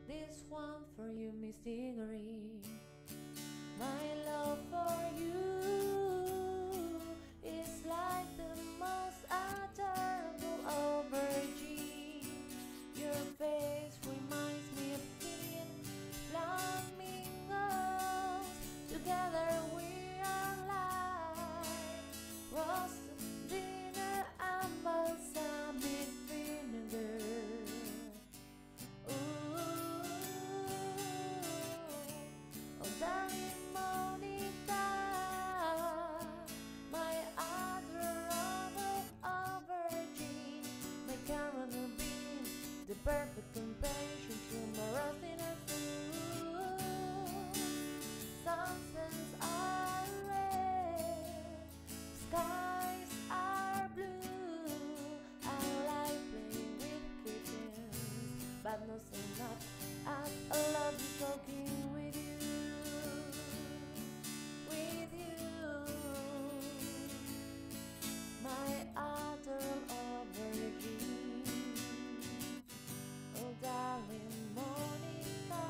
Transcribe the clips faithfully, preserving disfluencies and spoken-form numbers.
This one for you, Miss Diggory. My love for you is like the most adorable aubergine. Your face reminds me of teen flamingos. Together we are like roasted dinner and balsamic vinegar. Darling Monica, my adorable aubergine, my caramel bean, the perfect companion to my roasting and food. Sunsets are red, skies are blue. I like playing with kittens, but no so much as I love you talking with you. My adorable aubergine, oh darling Monica.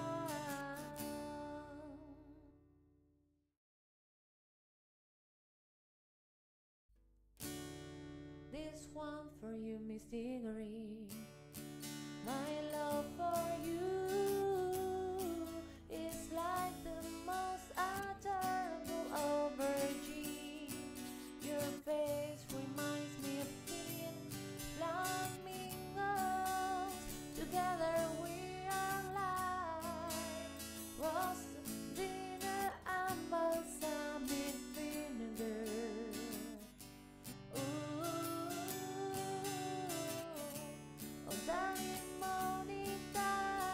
This one for you, Miss Diggory. My love for you is like the most adorable aubergine. Your face reminds me of teen flamingos. Together we are like roasted dinner and balsamic vinegar. Ooh, oh darling Monica,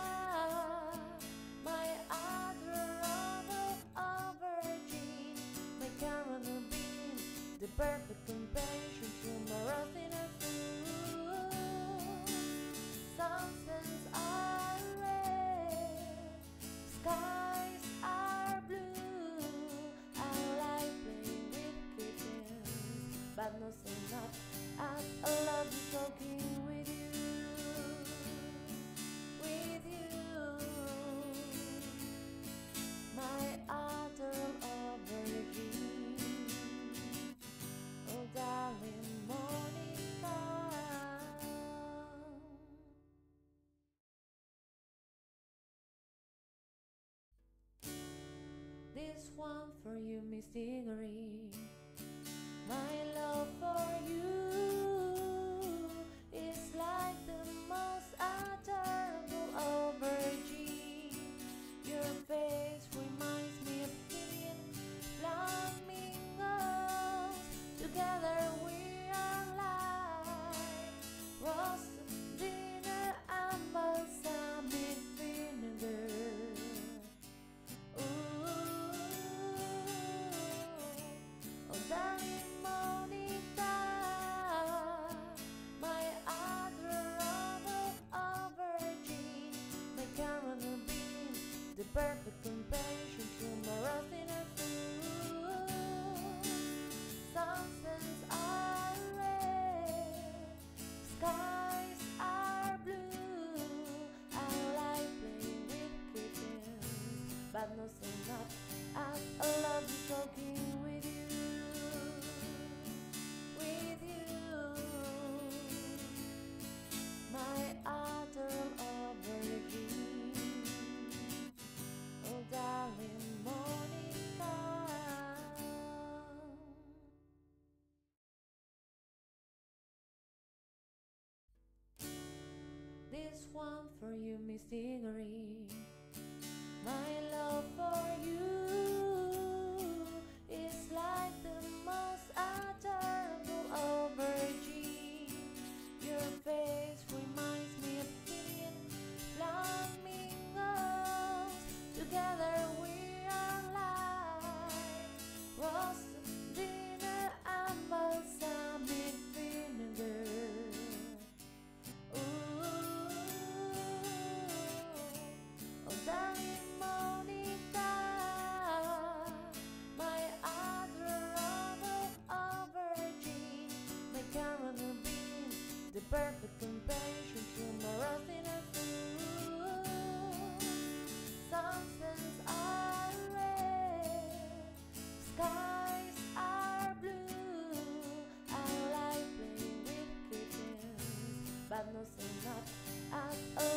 my adorable aubergine, my caramel bean, the perfect companion to my roasting and food. Sunsets are red, skies are blue. I like playing with kittens, but not so much as I love you talking with you. With you, my adorable aubergine, oh darling Monica. This one for you, Miss Diggory. My love for you is like the most adorable aubergine. Your face reminds me of teen flamingos. Together we are like roasted dinner and balsamic vinegar. Ooh, oh darling Monica, my adorable aubergine, my caramel bean, the perfect companion to my roasting and food. Sunsets are red, skies are blue. I like playing with kittens, but not so much as I love you talking with you. With you, my adorable aubergine, oh darling Monica. This one for you, Miss Diggory. My love for you is like the most adorable aubergine. Your face reminds me of teen flamingos. Together we are like roasted dinner and balsamic vinegar. Ooh, oh darling Monica, my adorable aubergine, my caramel bean, the perfect companion to my roasting and food. no, so not at all.